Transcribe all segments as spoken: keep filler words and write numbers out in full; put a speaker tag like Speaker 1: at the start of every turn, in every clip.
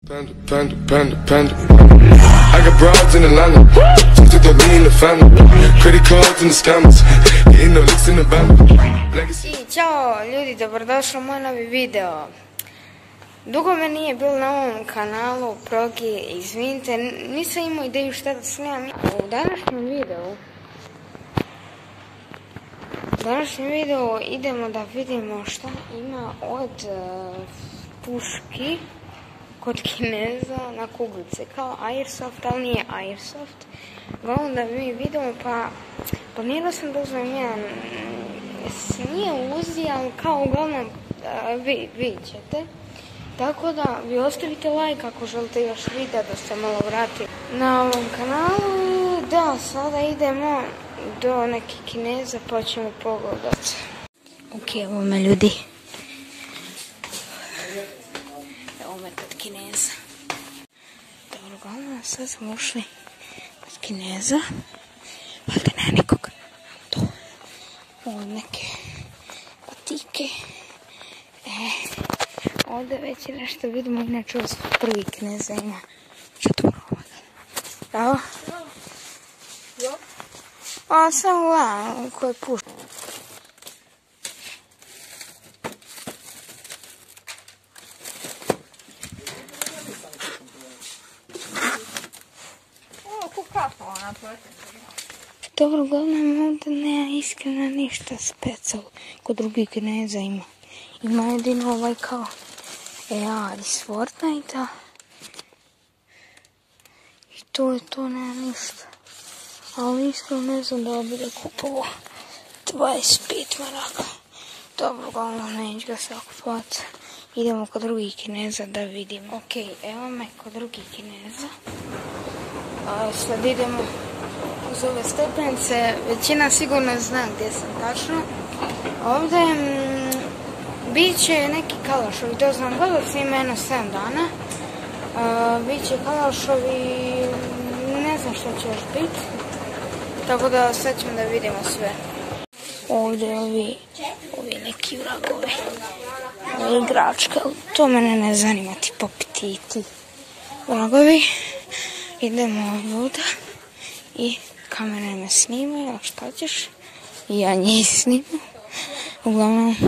Speaker 1: Panda, panda, panda, panda. I got broads in Atlanta. Just took the lean in the family. Credit cards in the scammers. Getting no licks in the band.
Speaker 2: I ćao ljudi, dobrodošli u moj novi video. Dugo me nije bilo na ovom kanalu, progi, izvinite, nisam imao ideju šta da snimam. U današnjem videu, u današnjem videu idemo da vidimo šta ima od uh, puški kod Kineza na kuglice, kao Airsoft, ali nije Airsoft. Uglavnom da mi vidimo, pa planirao sam da uzmem jedan, nije Uzi, ali kao uglavnom vi, vi ćete. Tako da vi ostavite like ako želite još videa da se malo vrati na ovom kanalu. Da, sada idemo do nekih Kineza pa ćemo pogledati. Ok, evo me ljudi. Evo me kod Kineza. Dobro, uglavnom sad smo ušli kod Kineza. Valjda nema nikog. To. Ovo neke patike. E, ovdje već je nešto vidimo, inače ovo su prvi Kineza ima četvoro ovdje. Evo. A sam gledam koje pušta. Dobro, uglavnom ovdje nema iskreno ništa special kod drugih Kineza ima. Ima jedino ovaj kao E A iz Fortnite-a. I to je to, nema ništa. Ali iskreno ne znam da bi da kupovao dvadeset pet maraka. Dobro, uglavnom neću ga sad kupovati. Idemo kod drugih Kineza da vidimo. Ok, evo me kod drugih Kineza. A sad idemo uz ove stepenice. Većina sigurno zna gdje sam tačno. Ovdje mm, bit će neki kalašovi, to znam, gledao sam ima jedno sedam dana. Uh, bit će kalašovi, ne znam što će još biti. Tako da sad ćemo da vidimo sve. Ovdje ovi, ovi neki vragovi. Ovi igračka, to mene ne zanima, ti popititi vragovi. Idemo ovdje i kamere me snimaju, a šta ćeš? I ja njih snimam. Uglavnom,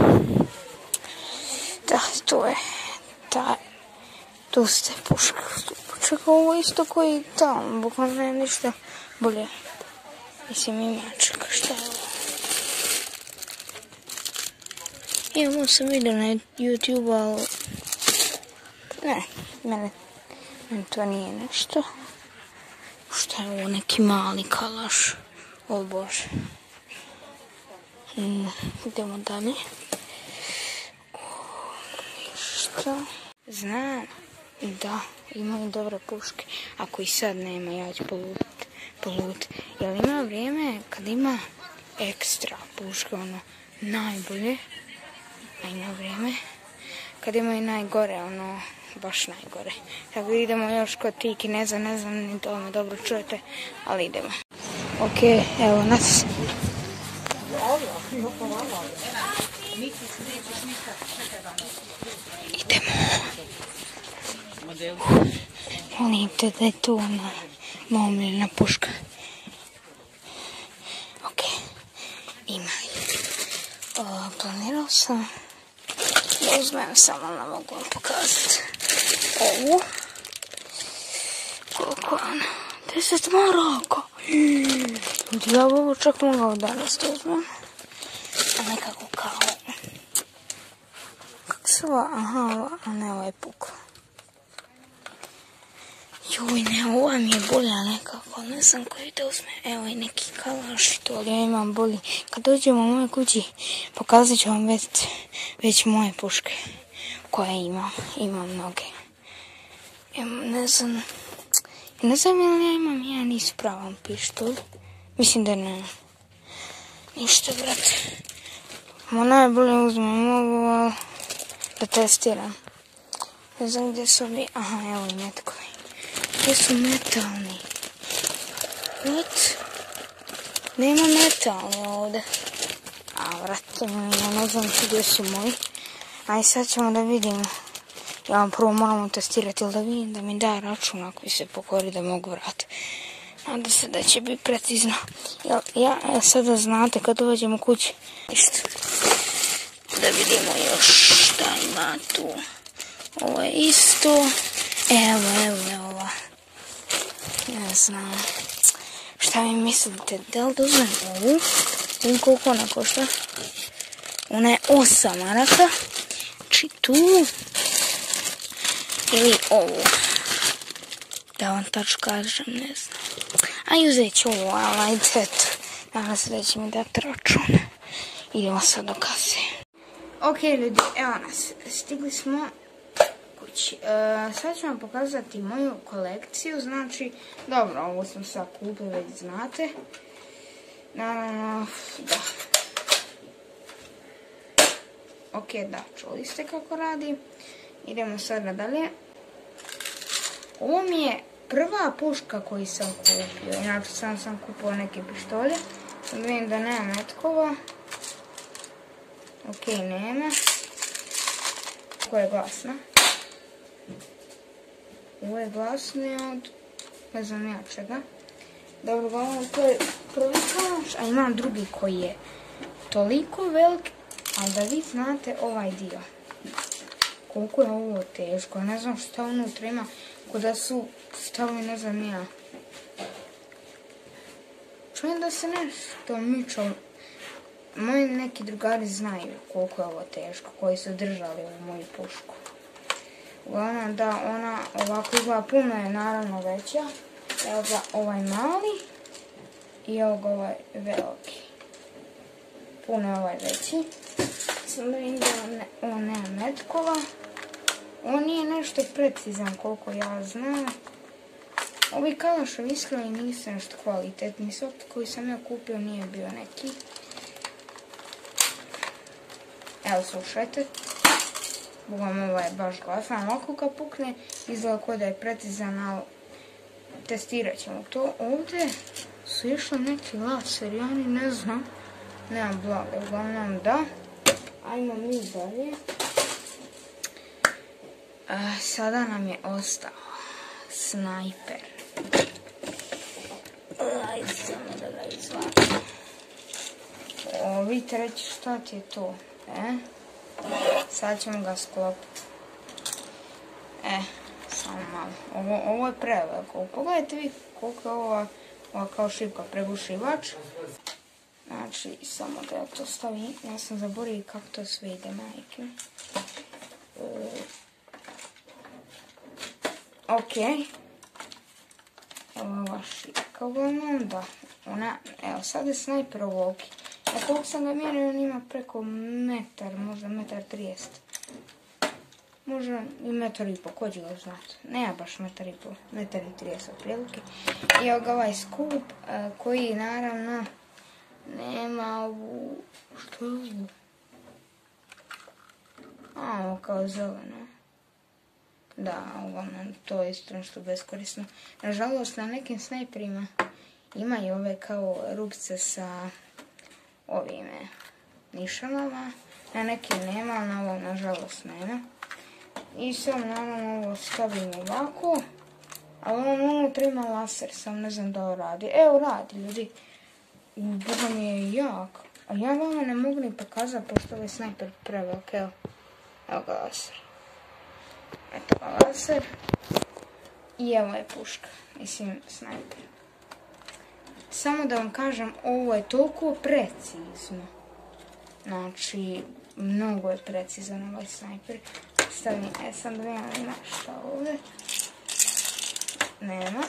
Speaker 2: da, to je taj, tu ste puška. Čekaj, ovo isto koji tamo, bukvalno nema ništa bolje. Mislim, ima, čekaj, šta je ovo? Ja, ovo sam vidio na YouTube, ali ne, mene, mene to nije nešto. Šta je ovo, neki mali kalaš? O Bože. Mm, idemo dalje. Šta? Znam da imaju dobre puške. Ako i sad nema, ja ću polutit. Polut. Jel ima vrijeme kad ima ekstra puške, ono, najbolje. A ima vrijeme kad ima i najgore, ono, baš najgore. Tako idemo još kod tih Kineza, ne znam ni to me dobro čujete, ali idemo. Ok, evo nas. Idemo. Molim te da je tu ona momljena puška. Ok, ima. Planirao sam da uzmem, samo ne mogu vam pokazati ovu. Koliko je ona? deset maraka. Ja bi ovo čak mogao danas da uzmem. A nekako kao... Kako se ova? Aha, a ne, ovo je puk. Juj, ne, ova mi je bolja nekako, ne znam koji da uzmem. Evo i neki kalaš, to ali ja imam bolji. Kad dođemo u moje kući, pokazat ću vam već, već moje puške koje imam. Imam mnoge. Imam, ne znam, ne znam ili ja imam jedan ispravan pištolj. Mislim da ne. Ništa, brate. Ma najbolje uzmem ovo da testiram. Ne znam gdje su ovi, aha, evo i metkovi. Gdje su metalni? What? Nema metalni ovdje. A, vrati mi, ja ne znam gdje su moji. Aj sad ćemo da vidimo Ja vam prvo moramo testirati, ili da vidim da mi daje račun ako mi se pokori da mogu vratiti. Nadam se da će biti precizno. Ja, ja sada znate kad dođemo kući. Isto. Da vidimo još šta ima tu. Ovo je isto. Evo, evo, evo ova. Ne znam. Šta mi mislite? Da li dozvem ovu? Vidim koliko ona košta. Ona je osam maraka. Znači tu. Ili ovu. Da vam tačno kažem, ne znam. Aj uzet ću ovo, ali ajde eto. Nadam se da će mi dati račun. Idemo sad do kase. Ok ljudi, evo nas. Stigli smo kući. E, sad ću vam pokazati moju kolekciju. Znači, dobro, ovo sam sad kupila, već znate. Naravno, da. Ok, da, čuli ste kako radi. Idemo sada dalje. Ovo mi je prva puška koju sam kupio. Inače sam sam kupio neke pištolje. Sad vidim da nema metkova. Ok, nema. Ovo je glasna. Ovo je glasnije od... ne znam ja čega. Dobro, gledam, to je prvi kalaš, a imam drugi koji je toliko velik, ali da vi znate ovaj dio. Koliko je ovo teško, ne znam šta unutra ima, ko da su stavili, ne znam ja. Čujem da se nešto mičalo. Moji neki drugari znaju koliko je ovo teško, koji su držali ovu moju pušku. Uglavnom da ona ovako izgleda, puno je naravno veća. Evo ga ovaj mali i evo ga ovaj veliki. Puno je ovaj veći. Sam da vidim da on nema metkova. On nije nešto precizan koliko ja znam. Ovi kalaševi iskreni nisu nešto kvalitetni. Svaki koji sam ja kupio nije bio neki. Evo slušajte. Bogom ovaj je baš glasan. Ovako kad pukne izgleda kao da je precizan, ali testirat ćemo to. Ovdje su išli neki laseri, ja ni ne znam. Nemam blage, uglavnom da. Ajmo mi dalje. A, sada nam je ostao snajper. Ajde samo da ga izvadim. O, vidite reći šta ti je to, e? Sad ćemo ga sklopiti. E, samo malo. Ovo, ovo je preveliko. Pogledajte vi koliko je ova, ova kao šipka pregušivač. Znači, samo da ja to stavim. Ja sam zaboravio kako to sve ide, majke. E, ok. Evo je ova šipka. Uglavnom, da. Ona, evo, sad je snajper ovoliki. A koliko sam ga mjerio, on ima preko metar, možda metar trijeset. Možda i metar i po, ko će ga znati. Nema baš metar i po, metar i trijeset prilike. I evo ga ovaj skup, koji naravno nema ovu... Što je ovo? A, ovo kao zeleno. Da, uglavnom, to je isto nešto beskorisno. Nažalost, na nekim snajperima imaju ove kao rupice sa ovime nišanama. Na nekim nema, ali na ovom nažalost nema. I sam naravno ovo stavim ovako. Ali on unutra ima laser, sam ne znam da ovo radi. Evo radi ljudi. Boga mi je jak. A ja vama ne mogu ni pokazati pošto ovaj snajper prevelik. Evo. Evo ga laser. Eto ga laser. I evo je puška. Mislim snajper. Samo da vam kažem, ovo je toliko precizno. Znači, mnogo je precizan ovaj snajper. Stavim, e sam da vidimo ima šta ovdje. Nema.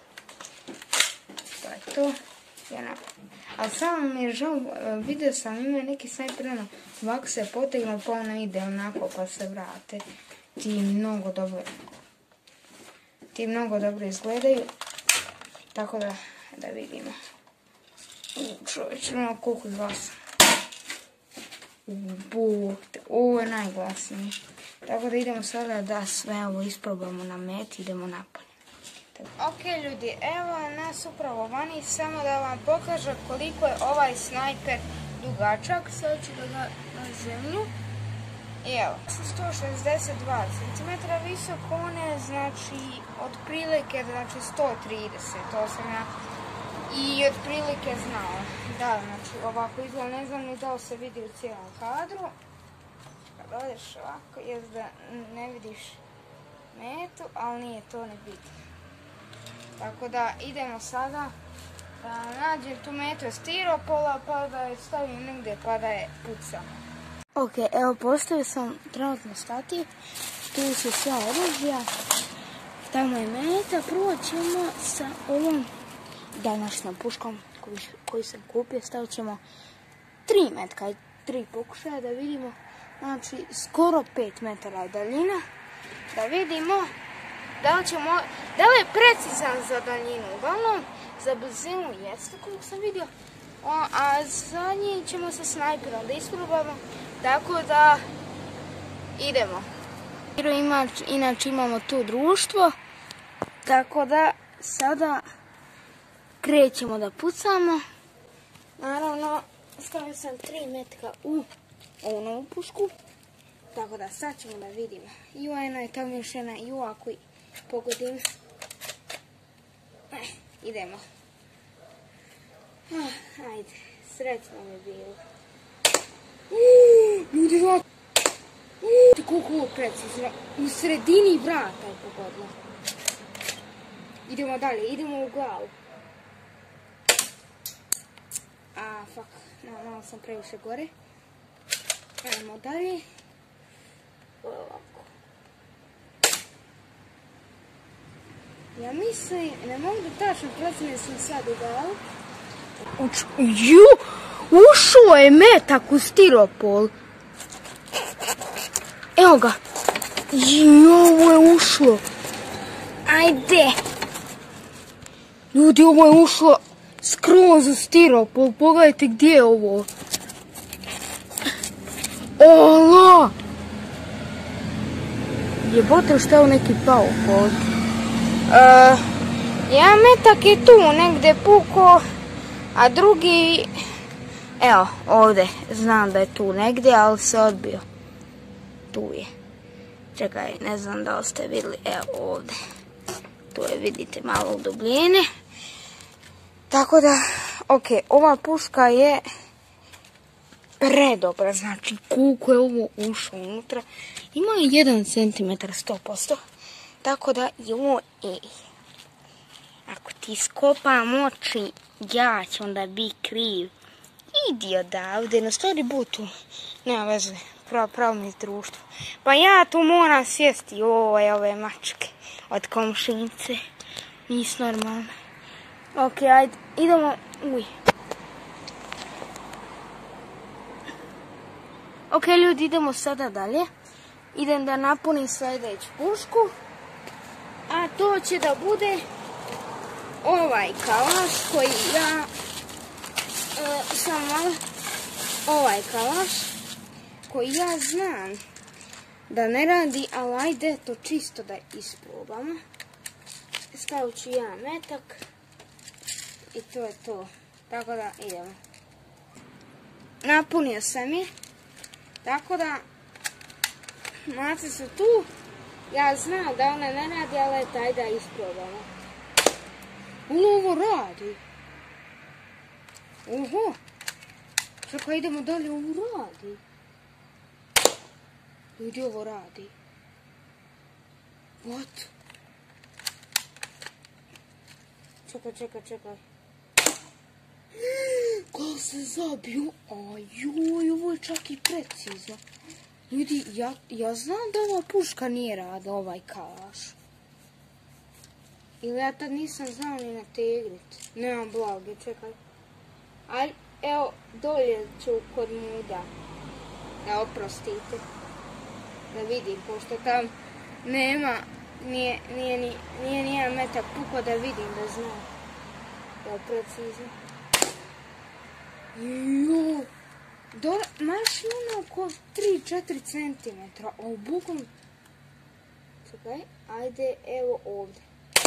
Speaker 2: To je to. Jedna. Ali samo mi je žao, vidio sam ima neki snajper, ono, ovako se potegnu pa ono ide onako pa se vrate. Ti mnogo dobro, ti mnogo dobro izgledaju. Tako da, da vidimo. Čovječ, ono koliko glasa. Bog, ovo je najglasnije. Tako da idemo sada da sve ovo isprobamo na met, idemo napolje. Ok ljudi, evo nas upravo vani, samo da vam pokažem koliko je ovaj snajper dugačak. Sad ću da ga na zemlju. Evo, sto šezdeset dva centimetra visok, on je znači otprilike znači sto trideset, to sam ja i otprilike znao. Da, znači ovako izgleda, ne znam ni da li se vidi u cijelom kadru. Kad odeš ovako, jest da ne vidiš metu, ali nije to ni bitno. Tako da idemo sada da nađem tu metu od stiropola pa da je stavim negdje pa da je pucam. Ok, evo postavio sam trenutno stativ, tu su sva oružja, tamo je meta, prvo ćemo sa ovom današnjom puškom koju, koju sam kupio, stavit ćemo tri metka i tri pokušaja da vidimo, znači skoro pet metara je daljina, da vidimo da li ćemo, da li je precizan za daljinu, uglavnom za blizinu jeste koliko sam vidio, o, a za njih ćemo sa snajperom da isprobamo, tako da idemo. Inače imamo tu društvo, tako da sada krećemo da pucamo. Naravno, stavio sam tri metka u ovu novu pušku, tako da sad ćemo da vidimo. I ova jedna je tamo još jedna i ovako pogodim. Eh, idemo. Ah, ajde, srećno mi je bilo. Ljudi, vrata! Koliko ovo precizno. U sredini vrata je pogodila. Idemo dalje, idemo u glavu. A, fuck, no, malo sam previše gore. Idemo dalje. Ovako. Ja mislim, ne mogu da tačno procene sam sad u glavu. Ju, ušao je metak u stiropol. Evo ga. Ju, ovo je ušlo. Ajde. Ljudi, ovo je ušlo skroz u stiropol. Pogledajte gdje je ovo. Ola! Jebote, šta je ovo neki paukot? Uh, jedan metak je tu negdje puko, a drugi, evo, ovdje, znam da je tu negdje, ali se odbio. Tu je. Čekaj, ne znam da li ste vidjeli, evo ovdje. Tu je, vidite, malo u dubljine. Tako da, ok, ova puška je predobra, znači koliko je ovo ušlo unutra. Ima jedan centimetar sto posto, tako da je ovo ej. Ako ti skopam oči, ja ću onda biti kriv. Idi odavde, na stvari butu. Nema veze, pravo, pravo mi je društvo. Pa ja tu moram sjesti ove, ove mačke od komšinice. Nisu normalne. Ok, ajde, idemo, uj. Ok, ljudi, idemo sada dalje. Idem da napunim sljedeću pušku. A to će da bude ovaj kalaš koji ja e, sam malo ovaj kalaš koji ja znam da ne radi, ali ajde to čisto da isprobamo. Stavit ću jedan metak i to je to. Tako da idemo. Napunio sam je. Tako da mace su tu. Ja znam da ona ne radi, ali taj da isprobamo. Ono ovo radi. Oho. Čekaj, idemo dalje, ovo radi. Ljudi, ovo radi. What? Čekaj, čekaj, čekaj. Kako se zabio? Ajoj, ovo je čak i precizno. Ljudi, ja, ja znam da ova puška nije rada, ovaj kalaš. Ili ja tad nisam znao ni nateglit. Nemam blage, čekaj. Ali, evo, dolje ću kod muda. Da oprostite. Da vidim, pošto tam nema, nije, nije, nije, nije nijedan metak puko da vidim, da znam. Da je precizno. Joj. Maš ono oko tri do četiri centimetra, a u bogom... Čekaj, ajde, evo ovdje.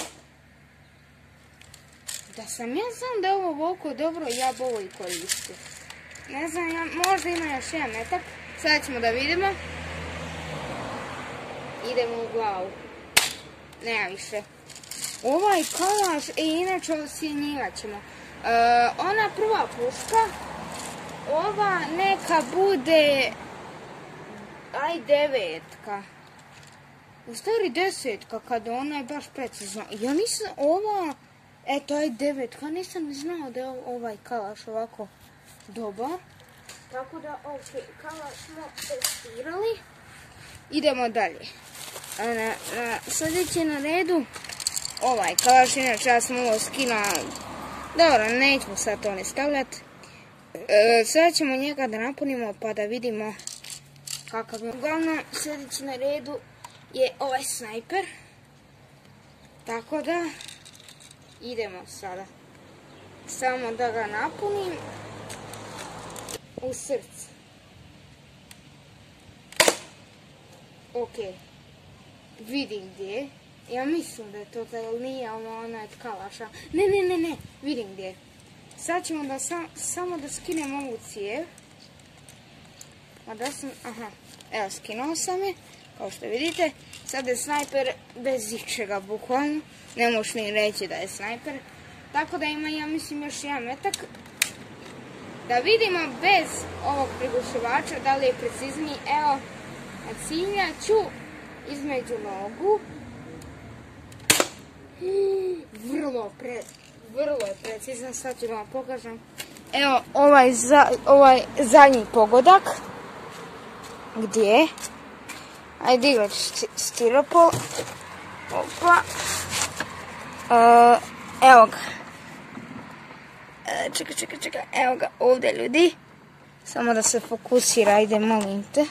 Speaker 2: Da sam ja znam da je ovo ovoliko dobro, ja bi ovo i koristio. Ne znam, ja, možda ima još jedan metak. Sad ćemo da vidimo. idemo u glavu. Nema više. Ovaj kalaš, i inače osjenjivat ćemo. E, ona prva puška, ova neka bude, aj devetka. U stvari desetka, kada ona je baš precizna. Ja nisam, ova, eto aj devetka, nisam ni znao da je ovaj kalaš ovako dobar. Tako da, ok, kalaš smo testirali. Idemo dalje. Na, na, sljedeće na redu, ovaj kalaš, inače ja sam ovo skina, dobro, nećemo sad to ne stavljati. E, sada ćemo njega da napunimo pa da vidimo kakav je. Uglavnom, sljedeći na redu je ovaj snajper. Tako da, idemo sada. Samo da ga napunim u srce. Ok, vidim gdje je. Ja mislim da je to taj, ali nije onaj od kalaša. Ne, ne, ne, ne, vidim gdje je. Sad ćemo da sam, samo da skinem ovu cijev. A da sam, aha, evo skinuo sam je, kao što vidite. Sad je snajper bez ičega, bukvalno. Ne možeš ni reći da je snajper. Tako da ima, ja mislim, još jedan metak. Da vidimo bez ovog prigušivača da li je precizniji. Evo, ciljat ću između nogu. Vrlo, pre, vrlo je precizno, sad ću da vam pokažem. Evo, ovaj, za, ovaj zadnji pogodak. Gdje? Ajde igrač stiropol. Opa. E, evo ga. E, čekaj, čekaj, čekaj. Evo ga ovdje, ljudi. Samo da se fokusira, ajde, molim te.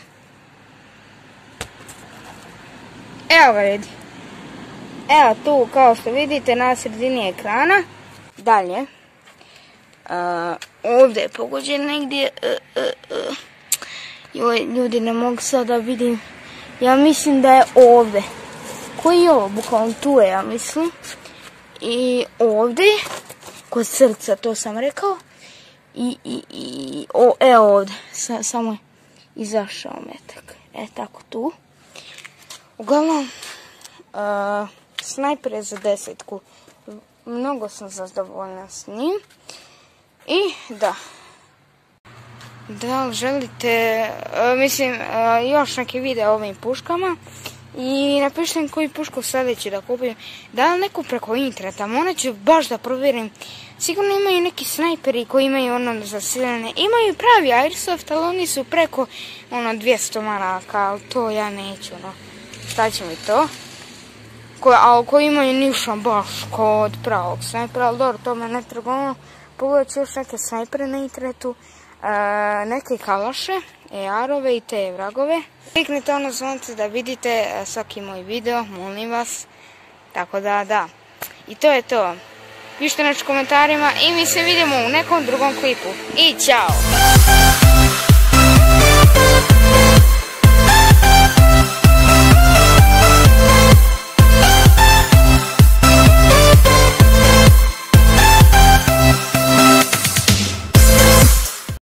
Speaker 2: Evo ga, ljudi. Evo tu, kao što vidite, na sredini ekrana. Dalje. Uh, ovdje je pogođen negdje. Uh, uh, uh. Joj, ljudi, ne mogu sad da vidim. Ja mislim da je ovdje. Koji je ovo? Bukvalno tu je, ja mislim. I ovdje. Kod srca, to sam rekao. I, i, i o, evo ovdje. Sa, samo je izašao metak. E, tako tu. Uglavnom, uh, snajper je za desetku. Mnogo sam zadovoljna s njim. I da. Da li želite, uh, mislim, uh, još neki video o ovim puškama. I napišite mi koju pušku sljedeći da kupim. Da li neku preko interneta, ona ću baš da provjerim. Sigurno imaju neki snajperi koji imaju ono zasiljene. Imaju pravi airsoft, ali oni su preko ono dvjesto maraka, ali to ja neću, no. Šta će mi to? Ko, ali koji imaju ništa baš kod pravog snajpera, ali dobro, to me ne treba. Pogledat ću još neke snajpere na internetu, e, neke kalaše, E R-ove i te vragove. Kliknite ono zvonce da vidite svaki moj video, molim vas. Tako da, da. I to je to. Pišite nešto u komentarima i mi se vidimo u nekom drugom klipu. I ćao!